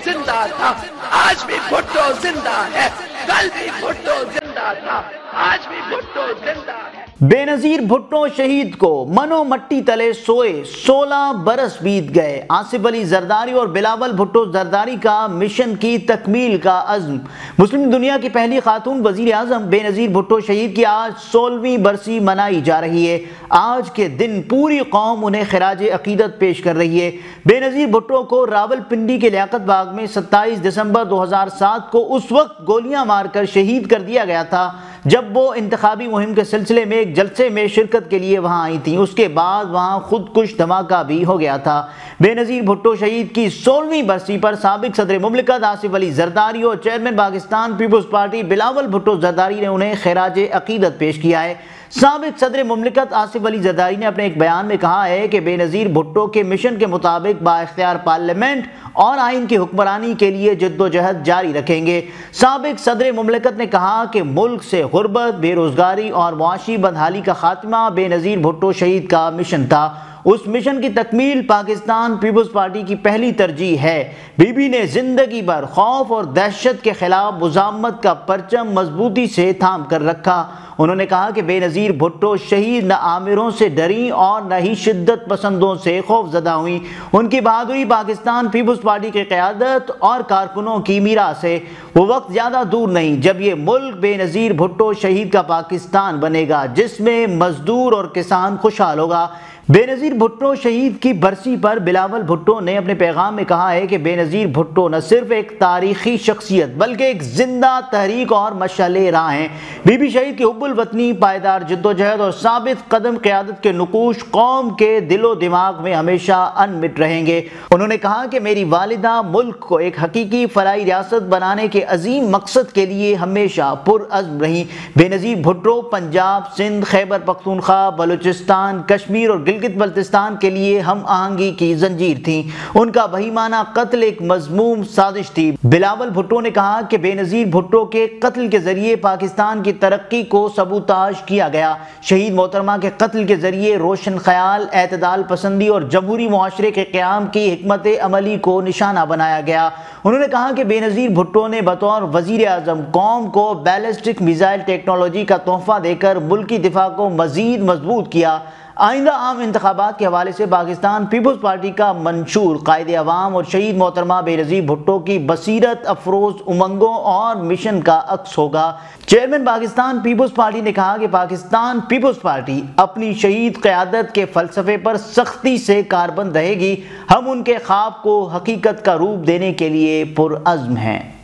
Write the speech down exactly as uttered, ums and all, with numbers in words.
زندہ تھا، آج بھی بھٹو زندہ ہے، کل بھی بھٹو زندہ تھا، آج بھی بھٹو زندہ ہے۔ بے نظیر بھٹو شہید کو منو مٹی تلے سوئے سولہ برس بیت گئے، آصف علی زرداری اور بلاول بھٹو زرداری کا مشن کی تکمیل کا عزم۔ مسلم دنیا کی پہلی خاتون وزیر اعظم بے نظیر بھٹو شہید کی آج سولہویں برسی منائی جا رہی ہے۔ آج کے دن پوری قوم انہیں خراج عقیدت پیش کر رہی ہے۔ بے نظیر بھٹو کو راول پنڈی کے لیاقت باغ میں ستائیس دسمبر دو ہزار سات کو اس وقت گولیاں مار کر شہید کر دیا گیا تھا جب وہ انتخابی مہم کے سلسلے میں ایک جلسے میں شرکت کے لیے وہاں آئی تھیں۔ اس کے بعد وہاں خودکش دھماکہ بھی ہو گیا تھا۔ بے نظیر بھٹو شہید کی سولہویں برسی پر سابق صدر مملکت آصف علی زرداری اور چیئرمین پاکستان پیپلز پارٹی بلاول بھٹو زرداری نے انہیں خراج عقیدت پیش کیا ہے۔ سابق صدر مملکت آصف علی زرداری نے اپنے ایک بیان میں کہا ہے کہ بے نظیر بھٹو کے مشن کے مطابق با اختیار پارلیمنٹ اور آئین کی حکمرانی کے لیے جد و جہد جاری رکھیں گے۔ سابق صدر مملکت نے کہا کہ ملک سے غربت، بے روزگاری اور معاشی بدحالی کا خاتمہ بے نظیر بھٹو شہید کا مشن تھا۔ اس مشن کی تکمیل پاکستان پیپلز پارٹی کی پہلی ترجیح ہے۔ بی بی نے زندگی بھر خوف اور دہشت کے خلاف مزاحمت کا پرچم مضبوطی سے تھام کر رکھا۔ انہوں نے کہا کہ بے نظیر بھٹو شہید نہ آمروں سے ڈریں اور نہ ہی شدت پسندوں سے خوف زدہ ہوئیں۔ ان کی بہادری پاکستان پیپلز پارٹی کی قیادت اور کارکنوں کی میراث ہے۔ وہ وقت زیادہ دور نہیں جب یہ ملک بے نظیر بھٹو شہید کا پاکستان بنے گا، جس میں مزدور اور کسان خوشحال ہوگا۔ بے نظیر بھٹو شہید کی برسی پر بلاول بھٹو نے اپنے پیغام میں کہا ہے کہ بے نظیر بھٹو نہ صرف ایک تاریخی شخصیت بلکہ ایک زندہ تحریک اور مشعل راہ ہیں۔ بی بی شہید کی حب الوطنی، پائیدار جدوجہد اور ثابت قدم قیادت کے نقوش قوم کے دل و دماغ میں ہمیشہ انمٹ رہیں گے۔ انہوں نے کہا کہ میری والدہ ملک کو ایک حقیقی فلاحی ریاست بنانے کے عظیم مقصد کے لیے ہمیشہ پرعزم رہیں۔ بے نظیر بھٹو پنجاب، سندھ، خیبر پختونخوا، بلوچستان، کشمیر اور گلگت بلتستان کے لیے ہم آہنگی کی زنجیر تھیں۔ ان کا بہیمانہ قتل ایک مذموم سازش تھی۔ بلاول بھٹو نے کہا کہ بے نظیر بھٹو کے قتل کے ذریعے پاکستان کی ترقی کو سبوتاژ کیا گیا۔ شہید محترمہ کے قتل کے ذریعے روشن خیال، اعتدال پسندی اور جمہوری معاشرے کے قیام کی حکمت عملی کو نشانہ بنایا گیا۔ انہوں نے کہا کہ بے نظیر بھٹو نے بطور وزیر اعظم قوم کو بیلسٹک میزائل ٹیکنالوجی کا تحفہ دے کر ملکی دفاع کو مزید مضبوط کیا۔ آئندہ عام انتخابات کے حوالے سے پاکستان پیپلز پارٹی کا منشور قائد عوام اور شہید محترمہ بے نظیر بھٹو کی بصیرت افروز امنگوں اور مشن کا عکس ہوگا۔ چیئرمین پاکستان پیپلز پارٹی نے کہا کہ پاکستان پیپلز پارٹی اپنی شہید قیادت کے فلسفے پر سختی سے کاربند رہے گی۔ ہم ان کے خواب کو حقیقت کا روپ دینے کے لیے پرعزم ہیں۔